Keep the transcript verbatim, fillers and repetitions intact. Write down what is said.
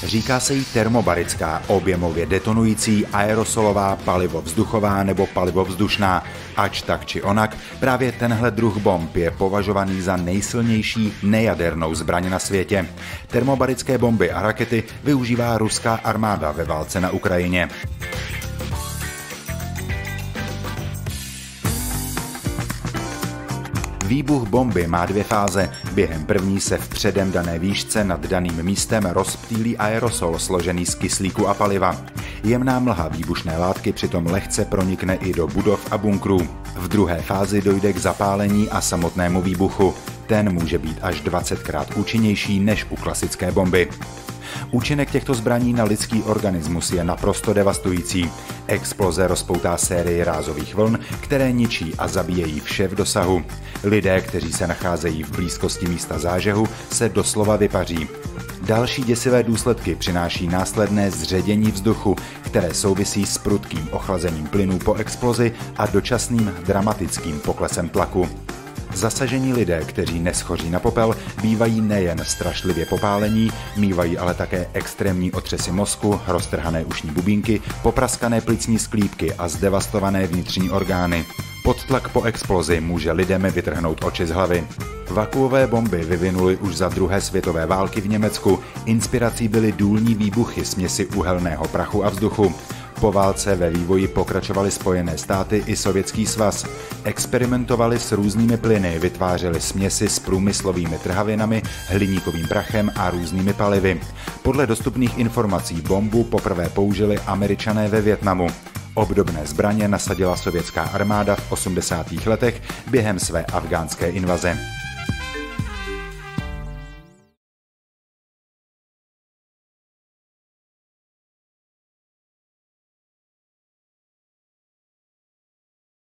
Říká se jí termobarická, objemově detonující, aerosolová, palivovzduchová nebo palivovzdušná. Ač tak či onak, právě tenhle druh bomb je považovaný za nejsilnější nejadernou zbraň na světě. Termobarické bomby a rakety využívá ruská armáda ve válce na Ukrajině. Výbuch bomby má dvě fáze. Během první se v předem dané výšce nad daným místem rozptýlí aerosol složený z kyslíku a paliva. Jemná mlha výbušné látky přitom lehce pronikne i do budov a bunkrů. V druhé fázi dojde k zapálení a samotnému výbuchu. Ten může být až dvacetkrát účinnější než u klasické bomby. Účinek těchto zbraní na lidský organismus je naprosto devastující. Exploze rozpoutá sérii rázových vln, které ničí a zabíjejí vše v dosahu. Lidé, kteří se nacházejí v blízkosti místa zážehu, se doslova vypaří. Další děsivé důsledky přináší následné zředění vzduchu, které souvisí s prudkým ochlazením plynů po explozi a dočasným dramatickým poklesem tlaku. Zasažení lidé, kteří neschoří na popel, bývají nejen strašlivě popálení, mívají ale také extrémní otřesy mozku, roztrhané ušní bubínky, popraskané plicní sklípky a zdevastované vnitřní orgány. Podtlak po explozi může lidem vytrhnout oči z hlavy. Vakuové bomby vyvinuly už za druhé světové války v Německu. Inspirací byly důlní výbuchy směsi uhelného prachu a vzduchu. Po válce ve vývoji pokračovaly Spojené státy i Sovětský svaz. Experimentovali s různými plyny, vytvářeli směsi s průmyslovými trhavinami, hliníkovým prachem a různými palivy. Podle dostupných informací bombu poprvé použili Američané ve Vietnamu. Obdobné zbraně nasadila sovětská armáda v osmdesátých letech během své afghánské invaze.